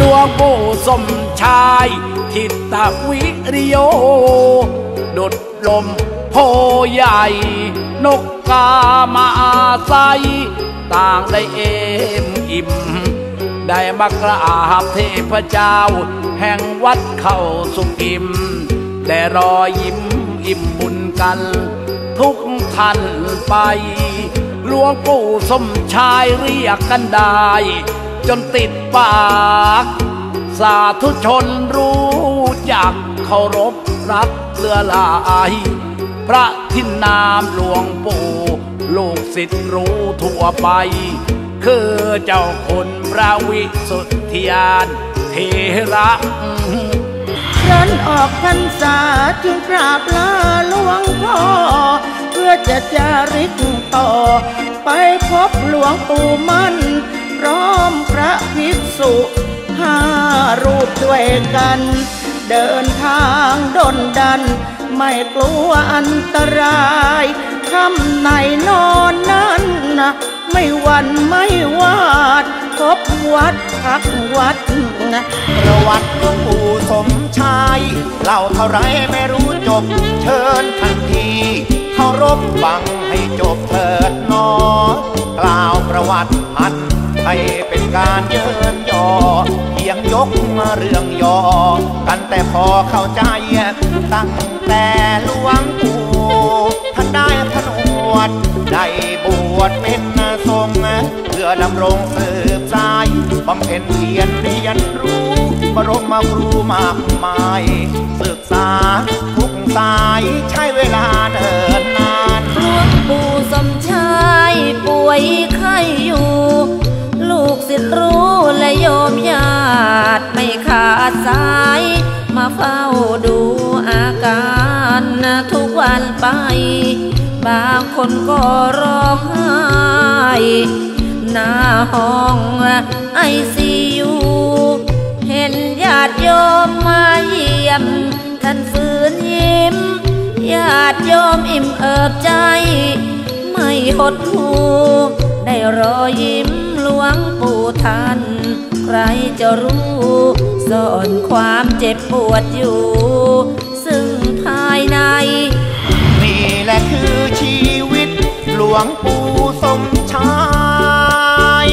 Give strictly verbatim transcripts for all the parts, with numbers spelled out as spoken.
วงปู่สมชายทิตวิริโยดุจลมโพใหญ่นกกามาอาศัยต่างได้เอมอิ่มได้มากราบเทพเจ้าแห่งวัดเข้าสุกิมได้รอยยิ้มอิ่มบุญกันทุกท่านไปหลวงปู่สมชายเรียกกันได้จนติดปากสาธุชนรู้จักเคารพรักเลื่อลายพระทินนามหลวงปู่ลูกศิษย์รู้ทั่วไปคือเจ้าคุณพระวิสุทธิญาณเถระครั้นออกพรรษาจึงกราบลาหลวงพ่อเพื่อจะจาริกต่อไปพบหลวงปู่มั่นพร้อมพระภิกษุห้ารูปด้วยกันเดินทางดลดันไม่กลัวอันตรายค่ำในนอนนั้นนะไม่หวั่นไม่หวาดพบวัดพักวัดประวัติหลวงปู่สมชายเล่าเท่าไรไม่รู้จบเชิญทันทีเคารพฟังให้จบเถิดนอกล่าวประวัติพันให้เป็นการเยินยอเพียงยกมาเรื่องย่อกันแต่พอเข้าใจตั้งแต่หลวงปู่ท่านได้ผนวดได้บวชเป็นทรงเพื่อดำรงสืบสายบำเพ็ญเพียรเรียนรู้บรมครูมากมายศึกษาทุกสายใช้เวลาเนิ่นนานหลวงปู่สมชายป่วยไข้อยู่ลูกศิษย์รู้และโยมญาติไม่ขาดสายมาเฝ้าดูอาการทุกวันไปบางคนก็ร้องไห้หน้าห้องไอซียูเห็นญาติโยมมาเยี่ยมท่านฝืนยิ้มญาติโยมอิ่มเอิบใจไม่หดหู่ได้รอยยิ้มหลวงปู่ท่านใครจะรู้ซ่อนความเจ็บปวดอยู่ซึ่งภายในนี่แหละคือชีวิตหลวงปู่สมชาย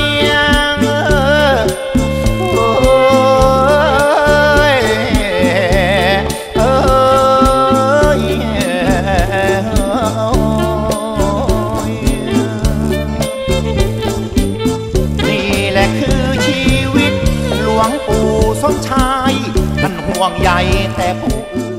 สมชายท่านห่วงใยแต่ผู้อื่น